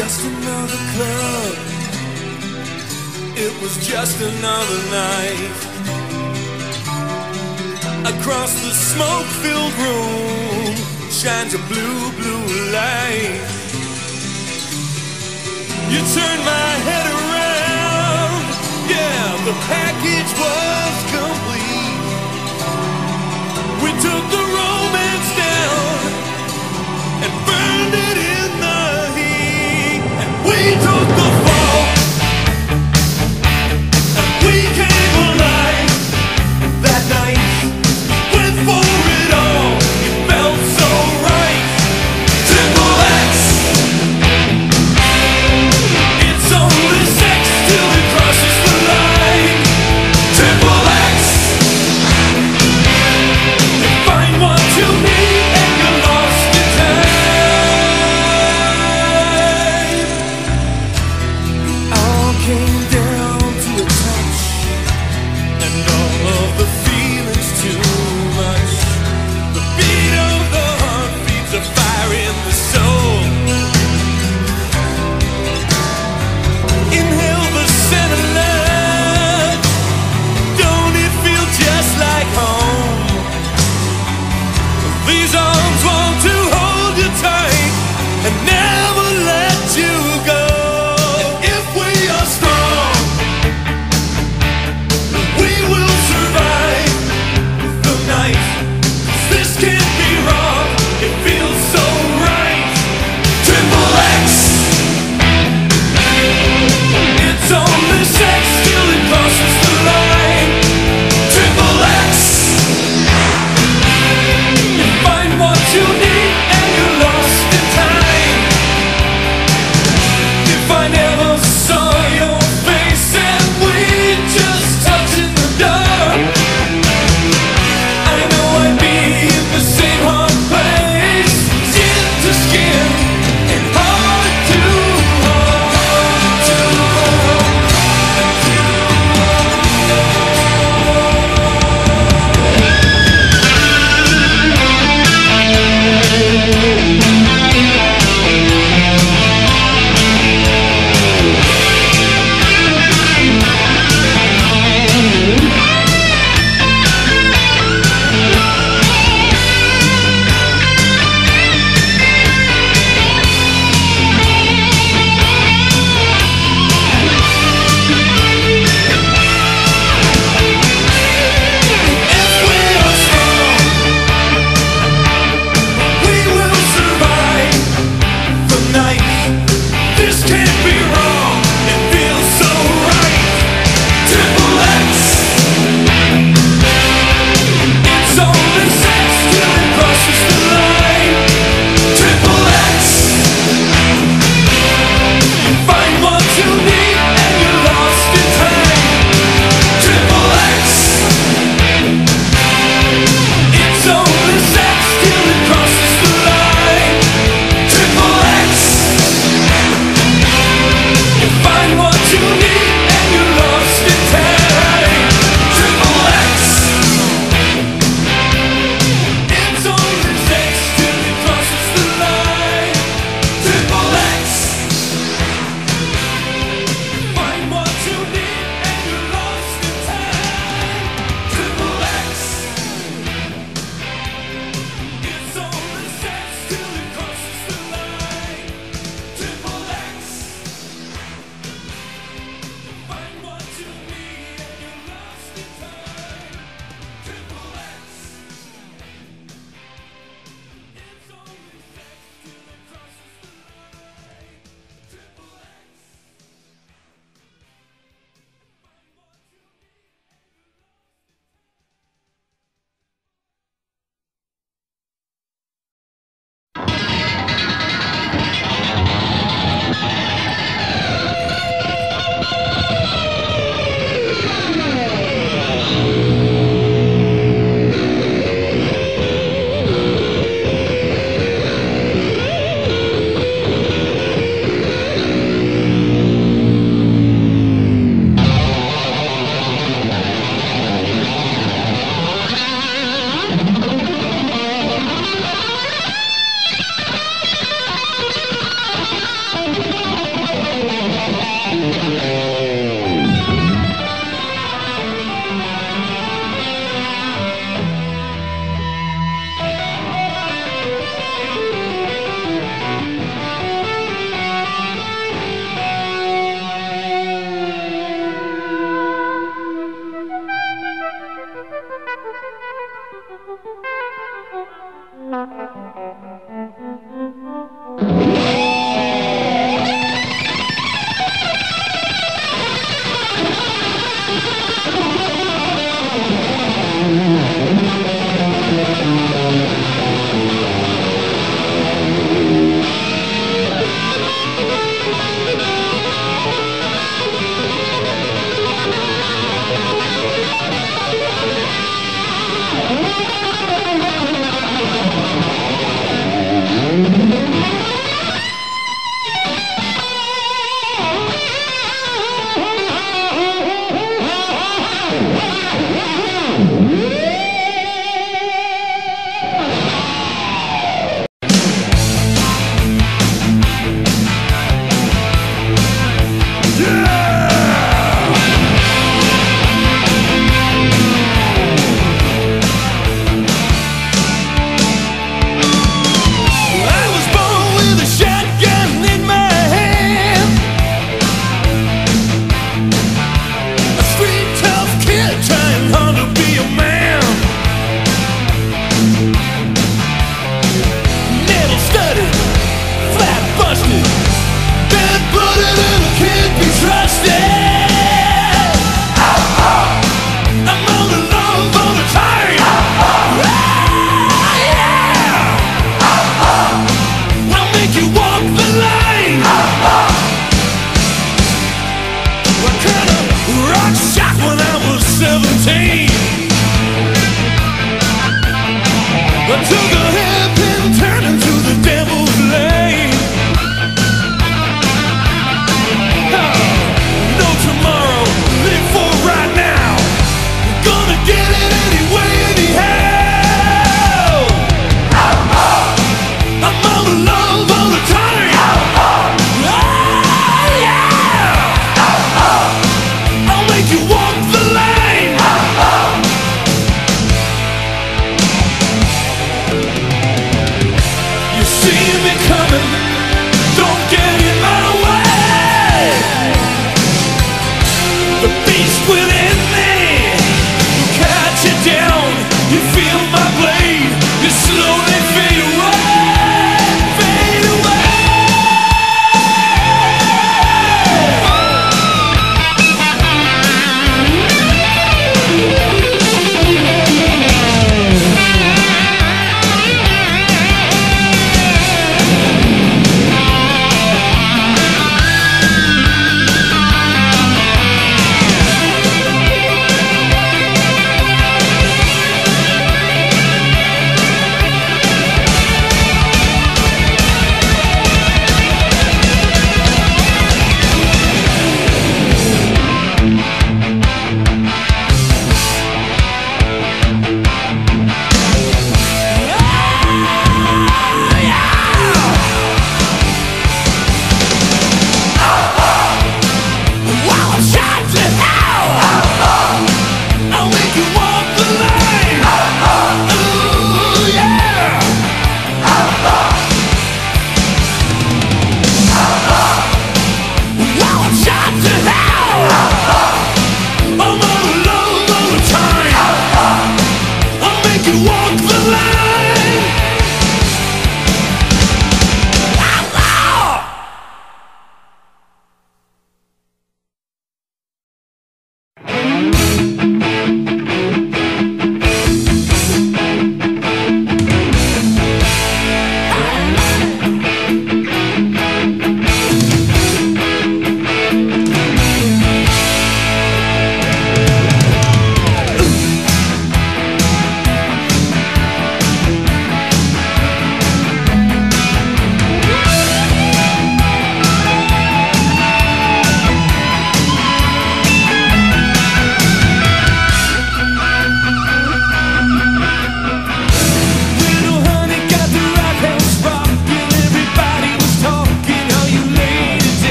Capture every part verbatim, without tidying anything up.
just another club. It was just another night. Across the smoke-filled room shines a blue, blue light. You turned my head around. Yeah, the package was complete. We took the romance down and burned it in the heat. And we took the fall, and we came alive that night. Went for it all, it felt so right. Triple X, it's only sex till it crosses the line. Triple X, you find what you need and you're lost in time.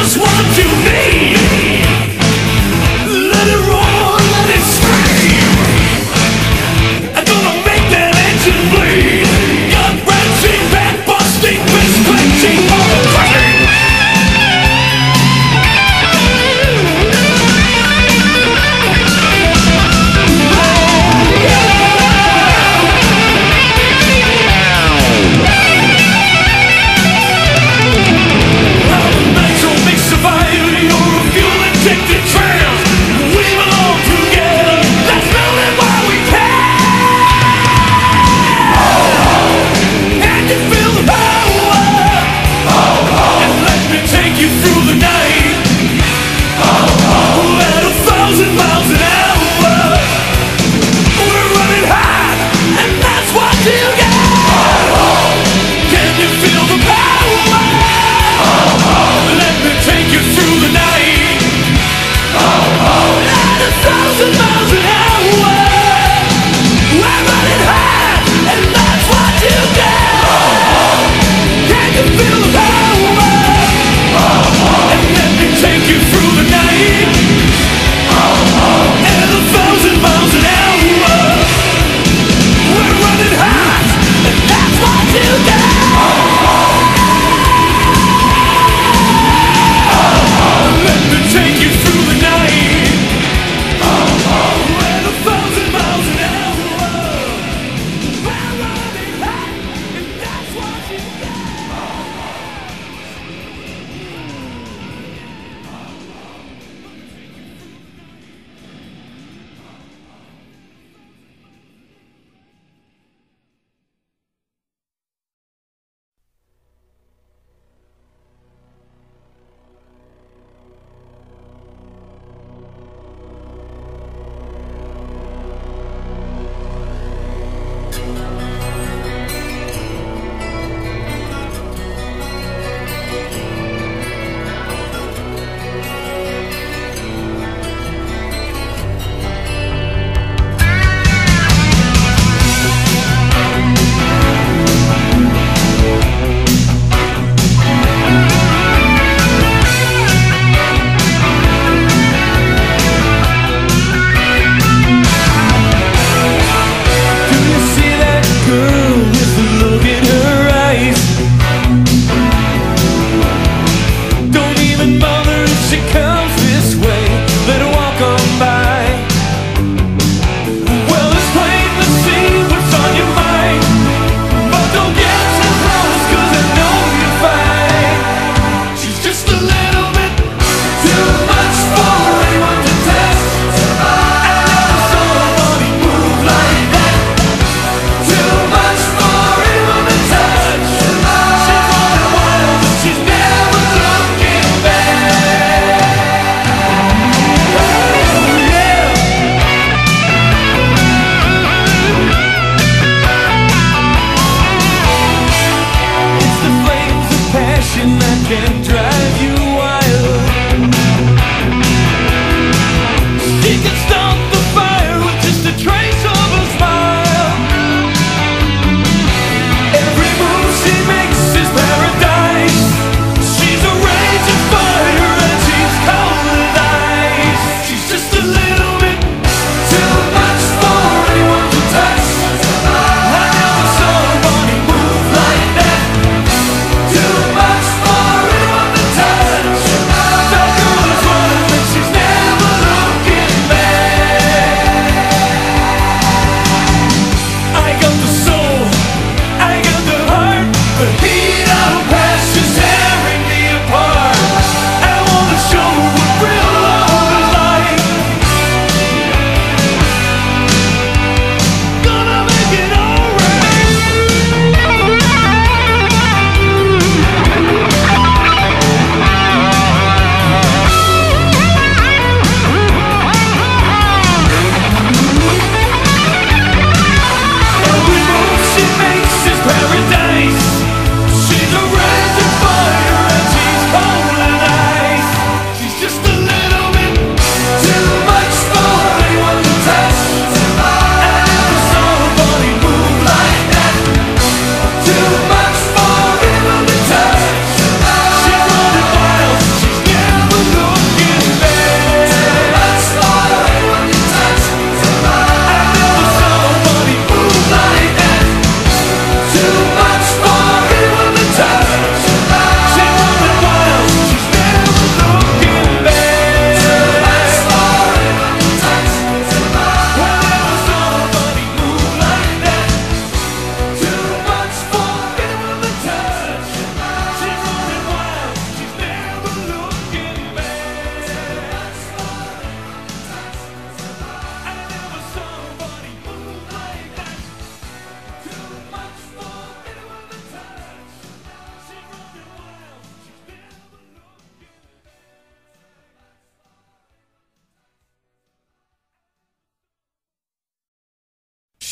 just what you need. Let it roar, let it scream. I'm gonna make that engine bleed. Gut wrenching, back busting, fist clenching, all crushing. How the nitro may survive.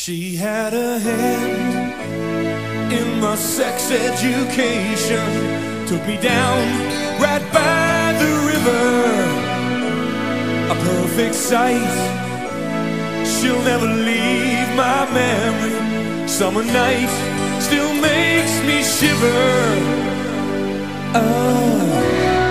She had a hand in my sex education, took me down right by the river. A perfect sight, she'll never leave my memory. Summer night still makes me shiver. Oh.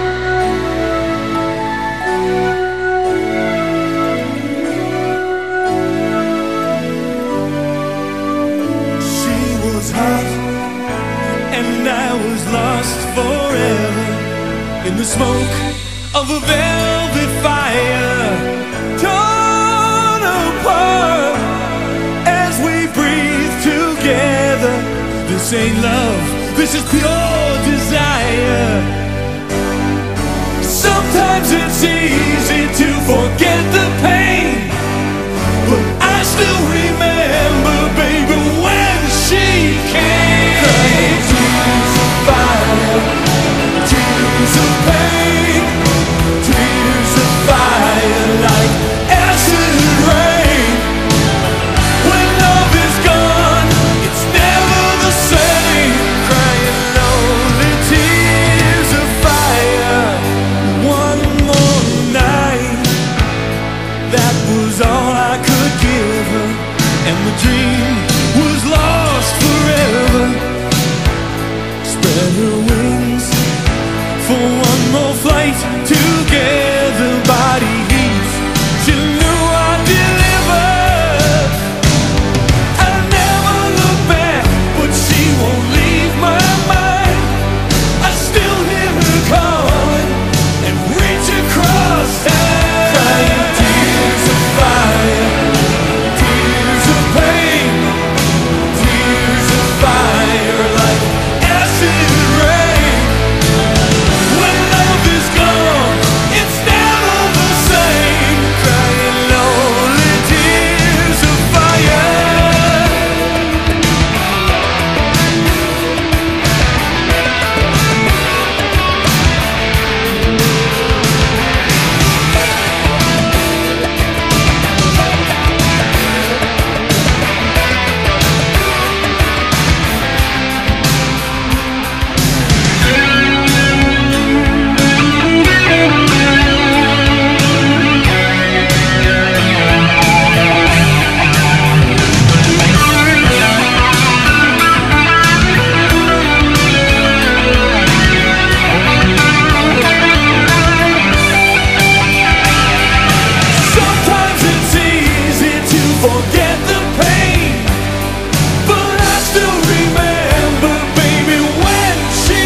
And I was lost forever in the smoke of a velvet fire, torn apart as we breathe together. This ain't love, this is pure desire. Sometimes it's easy to forget the pain, but I still remember, baby, when she came. Crying tears of fire, tears of pain, tears of fire like acid rain. When love is gone, it's never the same. Crying lonely tears of fire. One more night, that was all I could give her, and the dream was lost forever. Spread her wings for one more flight together, body heat. She knew I'd deliver. I never look back, but she won't leave my mind. I still hear her calling and reach across time. Crying tears of fire, tears of pain, tears of fire like acid rain. When love is gone, it's never the same. Crying lonely tears of fire. Sometimes it's easy to forget the pain, but I still remember, baby, when she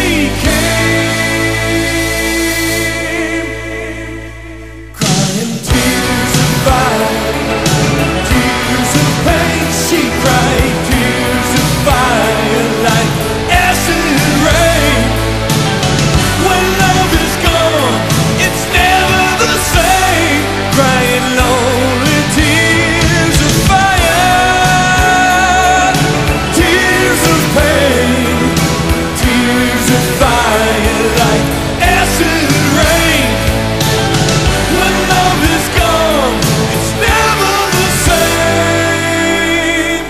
came. Crying tears of fire, tears of pain. She cried tears of fire like acid rain. When love is gone, it's never the same. Crying lonely tears of fire, tears of pain, tears of fire like acid rain. When love is gone, it's never the same.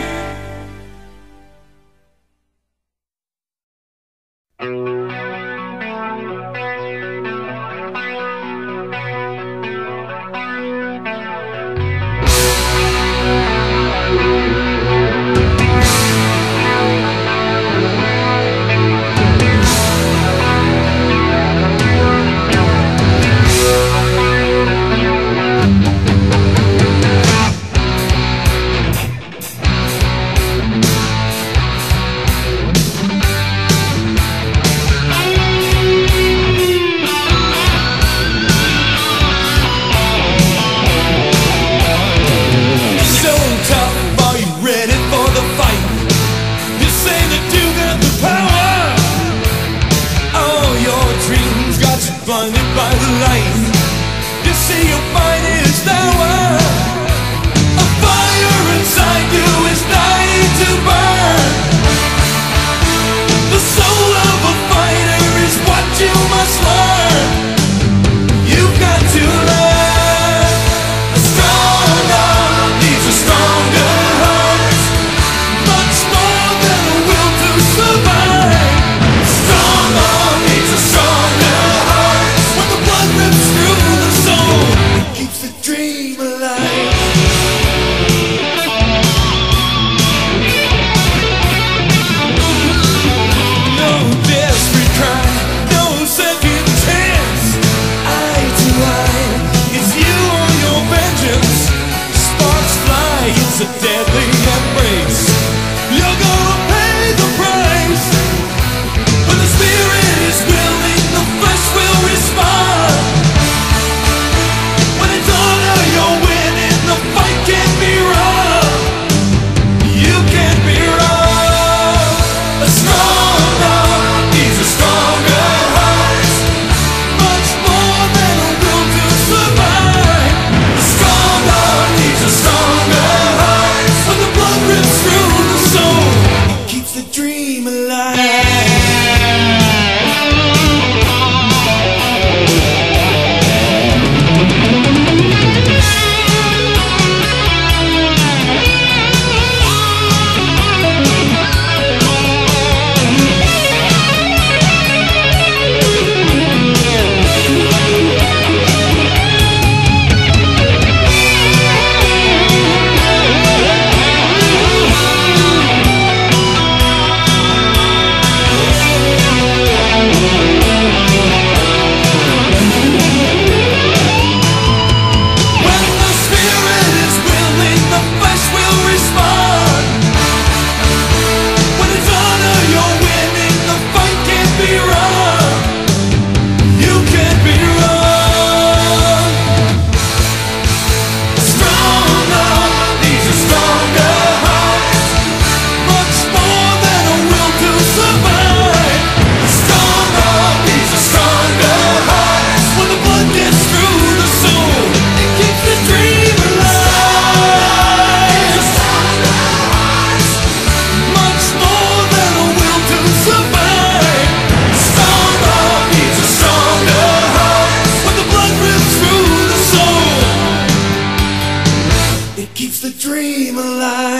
So tough, are you ready for the fight? You say that you got the power. All your dreams got you blinded by the light. You see your finest hour. A fire inside you is dying to burn. The soul of a fighter is what you must learn. You've got to learn. A strong arm needs a stronger heart. dream alive.